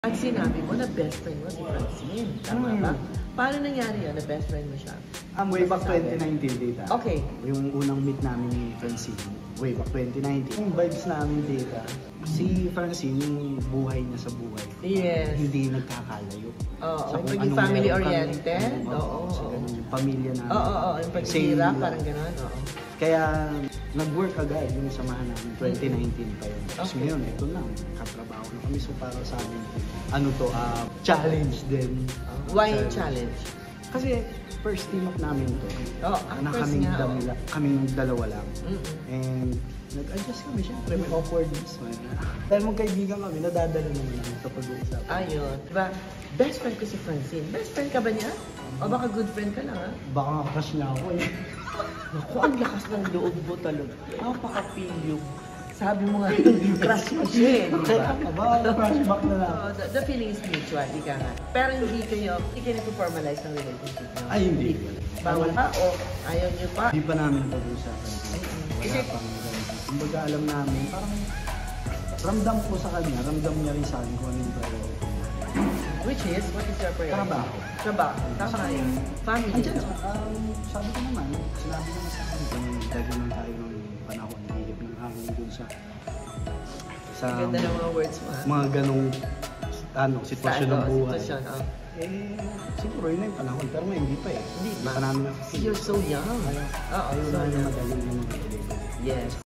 At sinabi mo na best friend mo si Francine, tama ba? Paano nangyari yun na best friend mo siya? Way back 2019 data. Okay. Yung unang meet namin ni Francine, way back 2019. Yung vibes namin data, si Francine, yung buhay niya sa buhay. Yes. Hindi nagkakalayo. Oo, yung pagiging family-oriented. Oo. Sa ganun, pamilya namin. Oo, yung paghihirap, parang gano'n. Oo. Kaya nag-work agad yung samahan namin, 2019 pa yun. Tapos Okay. ngayon, ito na, katrabaho na kami. So para sa amin, challenge din. Why challenge? Kasi first team up namin to. Na first kaming, nga. kaming dalawa lang. And nag-adjust kami, syempre may awkwardness. Dahil magkaibigan kami, nadadala naman namin sa pag-uusap. Ayun. Diba, best friend ko si Francine. Best friend ka ba niya? O baka good friend ka lang, ha? Baka nga-crush na ako eh. Naku, ang lakas ng loob mo talaga. Napaka-pilyo. Sabi mo nga, yung crush mo siya, di ba? Flashback na lang. The feeling is mutual, di ka nga. Pero hindi kayo nagpo-formalize ng relationship nyo. Ay, hindi. Bawal pa o ayaw nyo pa? Hindi pa namin pag-usapan. Wala pang ganito. Kumbaga alam namin, parang ramdam ko sa kanya, ramdam niya rin sa akin kung ano yung priority. Which is, what is your priority? Trabaho. Trabaho. Tama yun. Family. Andiyan, sabi ko naman, sinabi ko na sa akin, kung dahil naman tayo ng panahon, hihip ng hangin dun sa ganda ng mga words mo, ha? mga ganong sitwasyon ng buhay. Sitwasyon, Siguro yun na yung panahon, pero ngayon hindi pa eh. Hindi pa namin nakikita. You're so young. Ayaw na madali yung mga Yes.